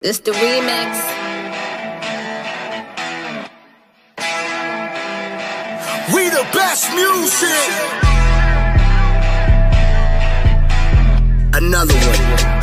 This the remix. We the best music. Another one.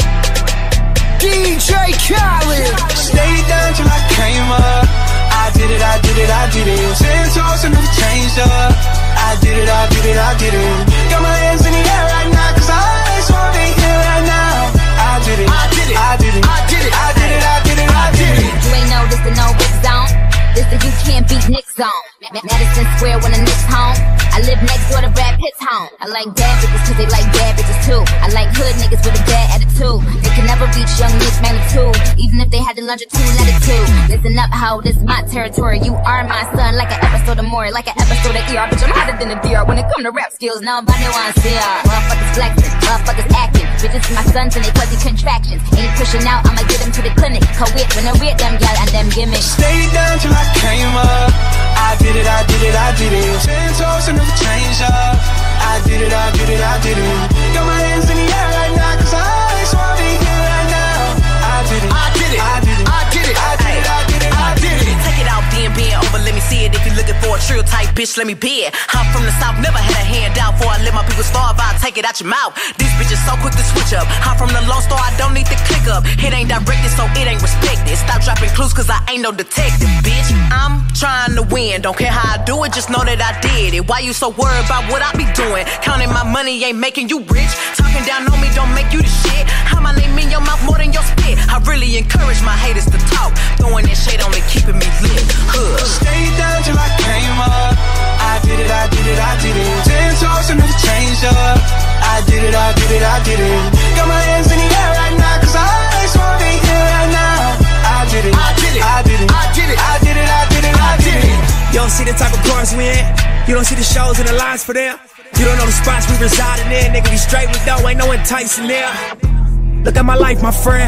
DJ Khaled. Stayed down till I came up. I did it, I did it, I did it. 10 toes and never changed up. I did it, I did it, I did it. Got my hands in the air right now, cause I just wanna be here right now. I did it, I did it, I did it, I did it, I did it, I did it, I did it. You ain't know this the no big zone. This the you can't beat Nick's zone. Madison Square when the Knicks home. I live next door to Brad Pitt's home. I like bad bitches cause they like bad bitches too. I like hood niggas with a bad attitude. They can never reach young Nick's magnitude. Even if they had the longitude latitude. Listen up ho, this my territory. You are my son like an episode of more. Like an episode of ER. Bitch, I'm hotter than a DR. When it come to rap skills, nobody wants CR. Motherfuckers flexing, motherfuckers acting. Bitches my sons and they fuzzy contractions. Ain't pushing out, I'ma get them to the clinic. Co-wit when I read them y'all and them gimmicks. Stayed down till I came up. I did it, I did it, I did it. 10 toes and never changed up. I did it, I did it, I did it. Got my hands in the air right now, cause I just wanna be here right now. I did it, I did it, I did it, I did it, I did it, I did it, I did it. Take it out, being over, let me see it. If you're looking for a trill type bitch, let me be it. I'm from the south, never had a hand down. Before I let my people starve, I'll take it out your mouth. These bitches so quick to switch up. I'm from the Lone Star, I don't need to click up. It ain't directed, so it ain't respected. Stop dropping clues, cause I ain't no detective, bitch. I'm trying to win, don't care how I do it, just know that I did it. Why you so worried about what I be doing? Counting my money ain't making you rich. Talking down on me don't make you the shit. How my name in your mouth more than your spit. I really encourage my haters to talk. Throwing that shade on me, keeping me lit. Stayed down till I came up. I did it, I did it, I did it. 10 toes and never changed up. I did it, I did it, I did it. Got my hands in the air right now, cause I just wanna be here right now. I did it, I did it, I did it, I did it, I did it, I did it, I did it. You don't see the type of cars we in. You don't see the shows and the lines for them. You don't know the spots we residing in. Nigga, we straight with dough, ain't no enticing there. Look at my life, my friend.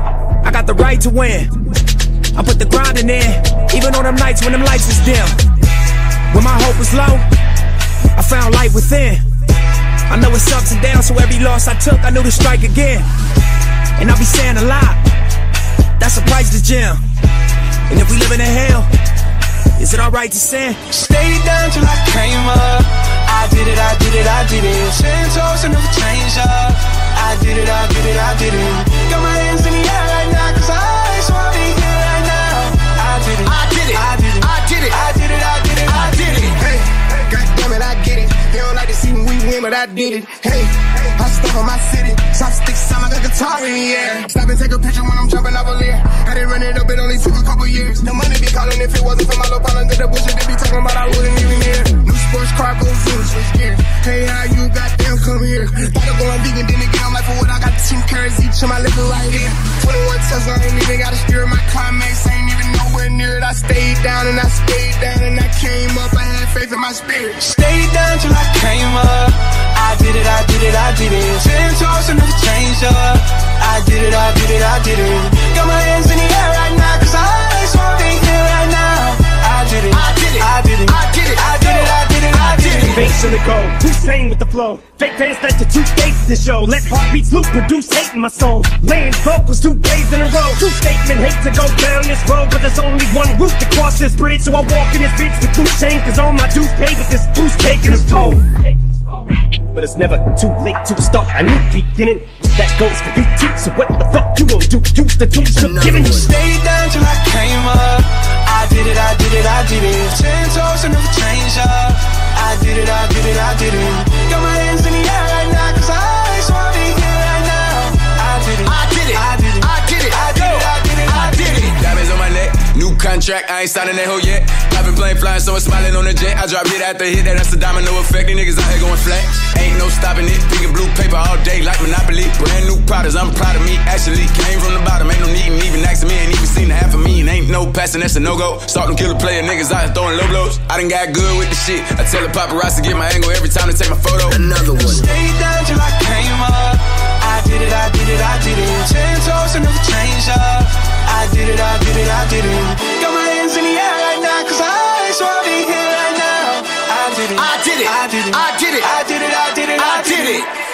I got the right to win. I put the grinding in, even on them nights when them lights was dim. When my hope was low, I found light within. I know it's ups and downs, so every loss I took, I knew to strike again. And I be saying a lot, that's a price to gym. And if we live in hell, is it alright to sin? Stayed down till I came up. I did it, I did it, I did it. 10 toes and never changed up. I did it, I did it, I did it. Got my hands in the air right now, cause I just wanna be here right now. I did it, I did it, I did it, I did it, I did it, I did it, I did it. Hey, goddammit, I get it. They don't like to see me win, but I did it. Hey, I stuck on my city. Chopsticks sound like a guitar in the air. Stop and take a picture when I'm jumping over there. I didn't run it up, it only took a couple years. The money be calling if it wasn't for my little pile under the bullshit they be talking about, I wouldn't even hear. New sports car goes zoom, switch gears. Hey, how you goddamn come here? Gotta go on vegan, then again I'm like, for what I got 10 carrots each in my liquor right here. 21 Tesla, I ain't even gotta steer my climax, I ain't even nowhere near it. I stayed down and I stayed down and I came up, I had faith in my spirit. Stayed down till I came up. I did it, I did it, I did it. 10 toes and never changed up. I did it, I did it, I did it. Got my hands in the air right now, cause I just wanna be here right now. I did it, I did it, I did it, I did it, I did it, I did it, I did it. Bass in the go, Hussein with the flow. Fake fans that the two faces to show. Let heartbeats loop, produce hate in my soul. Laying vocals 2 days in a row. True statement, hate to go down this road, but there's only one route to cross this bridge. So I walk in this bitch with loose chain, cause all my dues paid with this goose taking his toll. But it's never too late to start a new beginning. That goes for you too, so what the fuck you gon' do? Use the tools you're giving me. Stayed down till I came up. I did it, I did it, I did it. 10 toes and never changed up. I did it, I did it, I did it. Got my hands in the air right now, cause I just wanna be here right now. I did it, I did it, I did it, I did it, I did it, I did it, I did it. Diamonds on my neck, new contract, I ain't signing that hoe yet. Private plane flying, someone smiling on the jet. I drop hit after hit, that's the domino effect. These niggas out here going flat, ain't no stopping it. Pink and blue paper all day like Monopoly. Brand new products, I'm proud of me. Actually came from the bottom, ain't no need and even asking me. Ain't even seen the half of me and ain't no passing, that's a no-go. Start them killer player niggas out here throwing low blows. I done got good with the shit. I tell the paparazzi get my angle every time they take my photo. Another one. Stayed down till I came up. I did it, I did it, I did it. 10 toes and never changed up. I did it, I did it, I did it. Got my hands in the air right now, cause I just wanna be here right now. I did it, I did it, I did it, I did it, I did it, I did it, I did it.